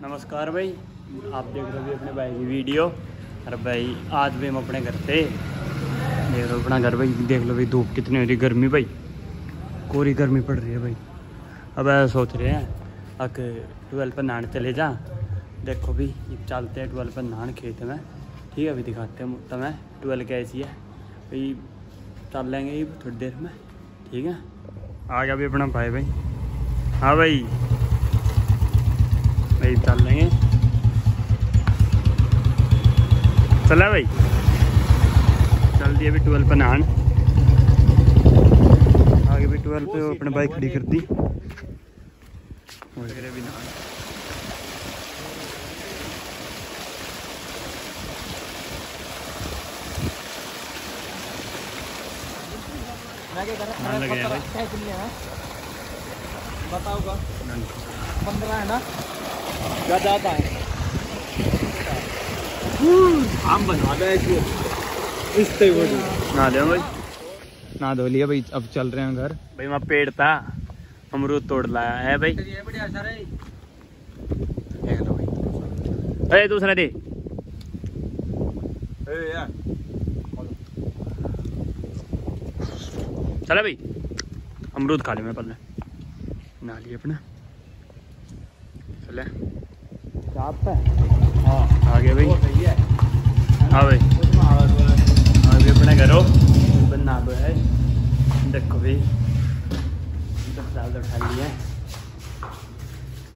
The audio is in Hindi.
नमस्कार भाई, आप देख रहे हो अपने भाई की वीडियो। अरे भाई आज भी हम अपने घर पे देख लो अपना घर भाई, देख लो भाई धूप कितनी हो रही, गर्मी भाई, कोरी गर्मी पड़ रही है भाई। अब ऐसा सोच रहे हैं अब 12 पर नहाने चले जा। देखो भी चलते हैं 12 पर नहाने खेत में, ठीक है। अभी दिखाते हैं तुम्हें 12 कैसी है भाई, चल लेंगे थोड़ी देर में, ठीक है। आ गया भी अपना भाई भाई। हाँ भाई भाई चल लेंगे, चला भाई, चल दिया अभी 12 पर नहान। आगे भी 12 पे अपने बाइक खड़ी कर दी भी नहान। बताओगा 15 है ना, ज़्यादा है। हम बनवा दे इस नहा दे भाई, ना धो लिया भाई, अब चल रहे हैं घर। भाई वहाँ पेड़ था, अमरूद तोड़ लाया है भाई। देख लो भाई, अरे दूसरा दे। चला भाई, अमरूद खा ले मैं पहले, ना लिए अपना चले। हाँ आगे भाई, सही है। हाँ भाई आगे अपने घरों बना दो है। देखो भाई 10 साल तो उठा लिए।